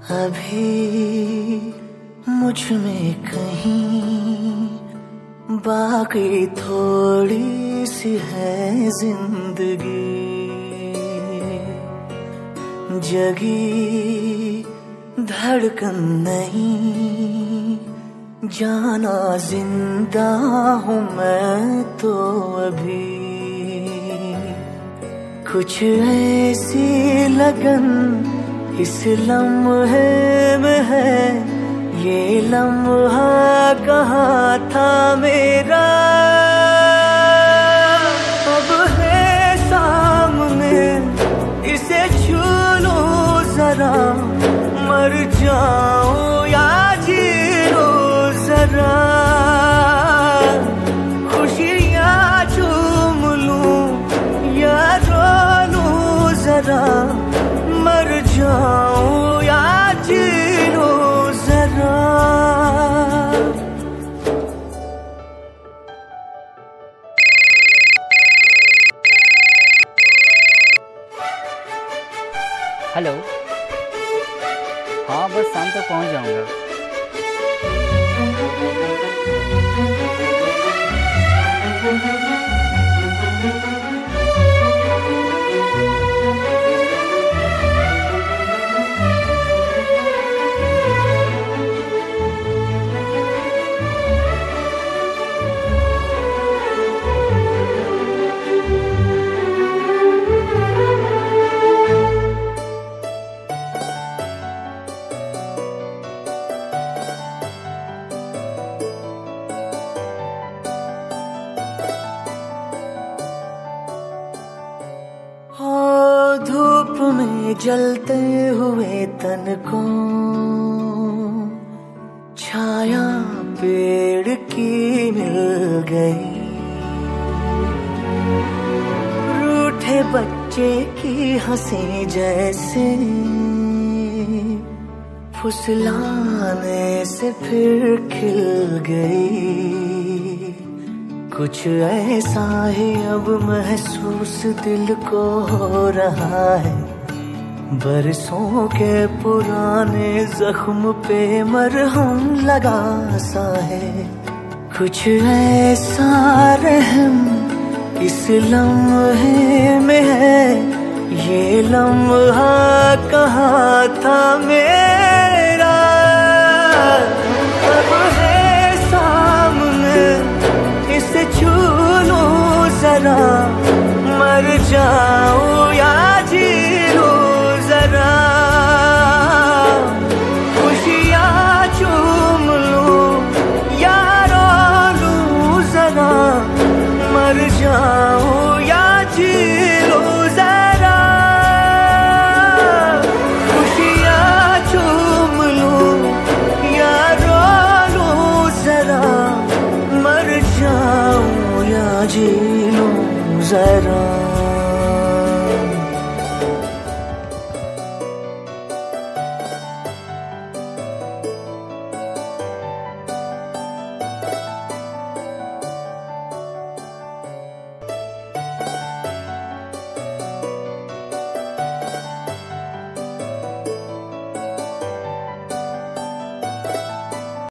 अभी मुझ में कहीं बाकी थोड़ी सी है जिंदगी, जगी धड़कन नहीं, जाना जिंदा हूँ मैं तो अभी। कुछ ऐसी लगन इस लम्हे में है, ये लम्हा कहाँ था मेरा, अब है सामने इसे छू लूं जरा, मर जाऊं या जी लूं जरा, खुशियाँ चूम लूं या रो लूं जरा, मर जाऊं या जी लूं जरा। हेलो, हाँ बस शाम तक पहुंच जाऊंगा। धूप में जलते हुए तन को छाया पेड़ की मिल गई, रूठे बच्चे की हंसी जैसे फुसलाने से फिर खिल गई। कुछ ऐसा ही अब महसूस दिल को हो रहा है, बरसों के पुराने जख्म पे मरहम लगा सा है। कुछ ऐसा रहम इस लम्हे में है, ये लम्हा कहाँ था मेरा, अब है सामने इसे छू लूं जरा, मर जाऊं या जी लूं जरा, खुशियाँ चूम लूं या रो लूं जरा, मर जाऊं या जी लूं जरा, खुशियाँ चूम लूं या रो लूं जरा, मर जाऊं या जी लूं जरा।